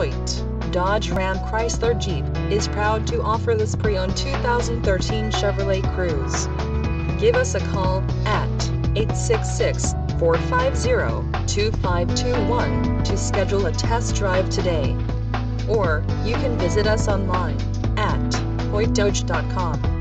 Hoyte, Dodge Ram Chrysler Jeep, is proud to offer this pre-owned 2013 Chevrolet Cruze. Give us a call at 866-450-2521 to schedule a test drive today. Or, you can visit us online at hoytedodge.com.